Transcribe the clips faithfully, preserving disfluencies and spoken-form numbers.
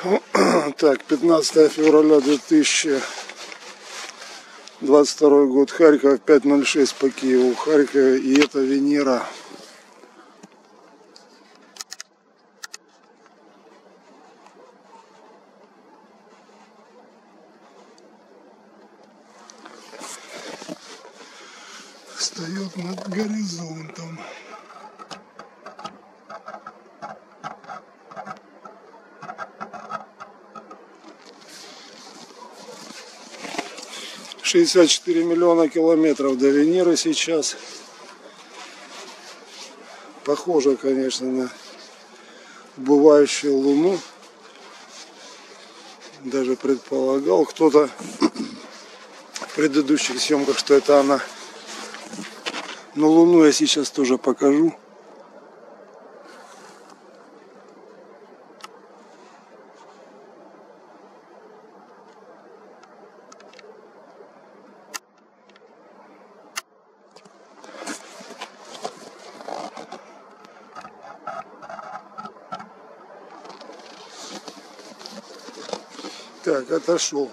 Так, пятнадцатое февраля две тысячи двадцать второй год, Харьков, пять ноль шесть по Киеву, Харькове, и это Венера. Встает над горизонтом. шестьдесят четыре миллиона километров до Венеры сейчас. Похоже, конечно, на убывающую Луну. Даже предполагал кто-то в предыдущих съемках, что это она. Но Луну я сейчас тоже покажу. Так, отошел.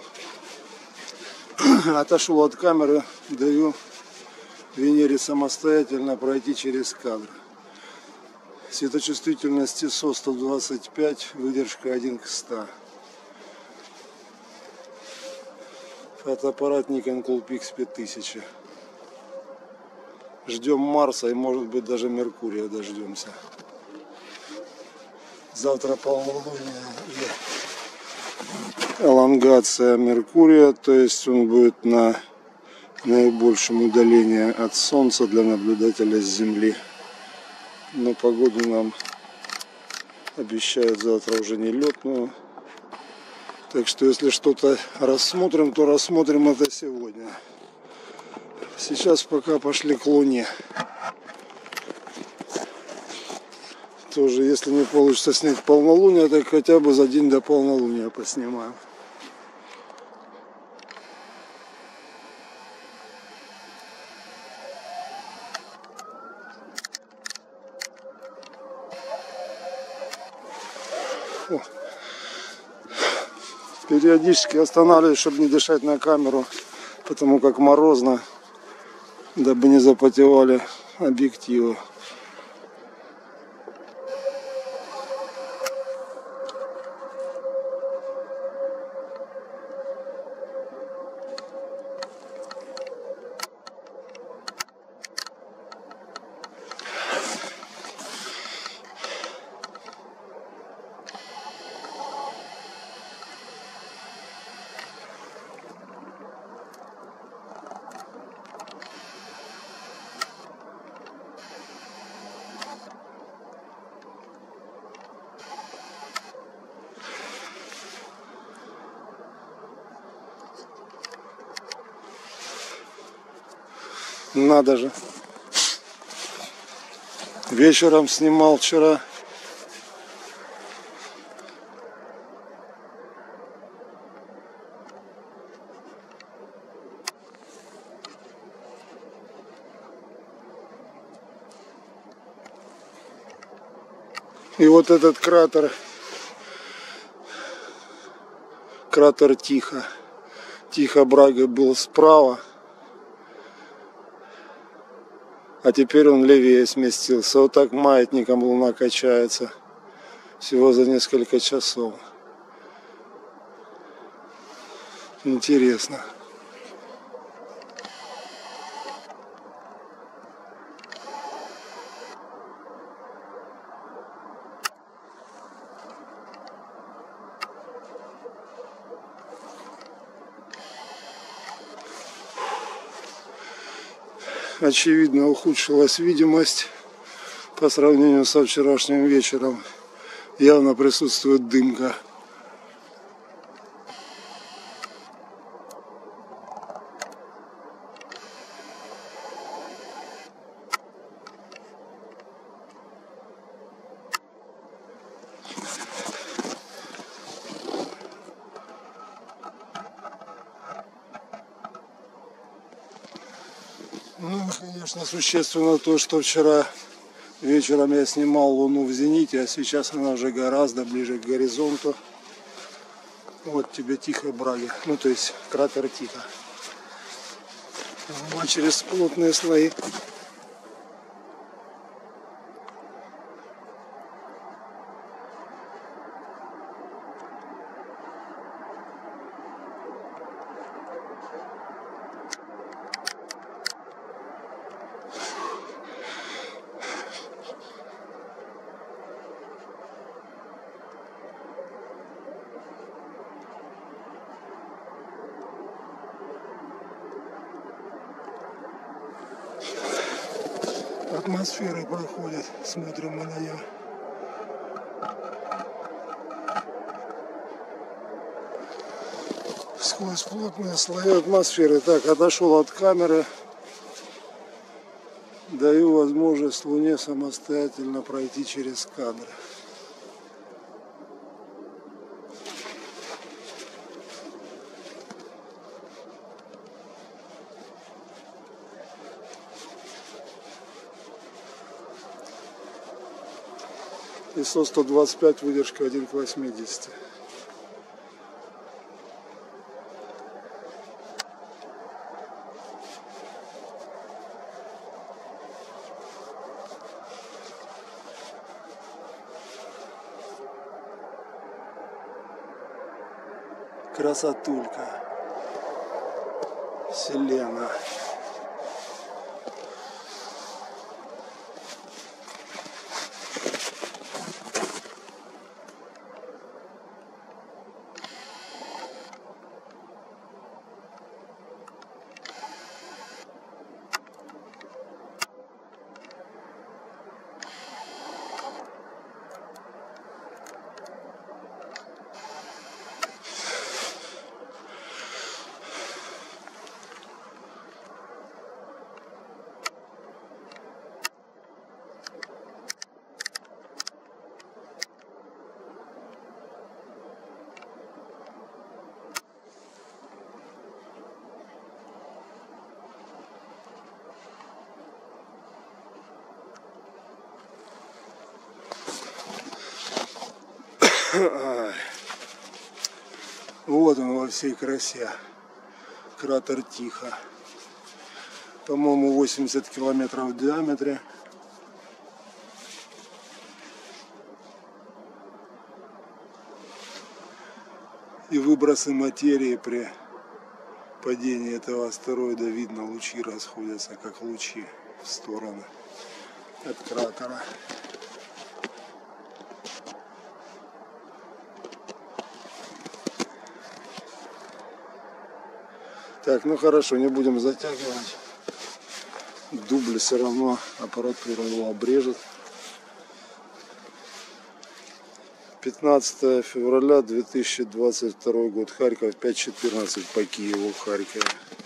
Отошел от камеры, даю Венере самостоятельно пройти через кадр. Светочувствительность ай эс о сто двадцать пять, выдержка один к ста. Фотоаппарат Nikon Coolpix пять тысяч. Ждем Марса и, может быть, даже Меркурия дождемся. Завтра полнолуние и элонгация Меркурия, то есть он будет на наибольшем удалении от Солнца для наблюдателя с Земли. Но погоду нам обещают завтра уже нелетную. Так что если что-то рассмотрим, то рассмотрим это сегодня. Сейчас пока пошли к Луне. Тоже, если не получится снять полнолуние, так хотя бы за день до полнолуния поснимаем. О. Периодически останавливаюсь, чтобы не дышать на камеру, потому как морозно, дабы не запотевали объективы. Надо же. Вечером снимал вчера. И вот этот кратер, кратер Тихо, Тихо Брага был справа, а теперь он левее сместился. Вот так маятником Луна качается всего за несколько часов. Интересно. Очевидно, ухудшилась видимость по сравнению со вчерашним вечером. Явно присутствует дымка. Ну, конечно, существенно то, что вчера вечером я снимал Луну в зените, а сейчас она уже гораздо ближе к горизонту. Вот тебе Тихая Брага, ну то есть кратер Тихо. А через плотные слои. Атмосферы проходит, смотрим мы на нее. Сквозь плотные слои атмосферы. Так, отошел от камеры. Даю возможность Луне самостоятельно пройти через кадр. ИСО сто двадцать пять, выдержка один к восьмидесяти. Красотулька. Селена. Вот он во всей красе. Кратер Тихо. По-моему, восемьдесят километров в диаметре. И выбросы материи при падении этого астероида видно, лучи расходятся как лучи в стороны от кратера. Так, ну хорошо, не будем затягивать. Дубль все равно аппаратура его обрежет. пятнадцатое февраля две тысячи двадцать второй год. Харьков, пять четырнадцать по Киеву, в Харькове.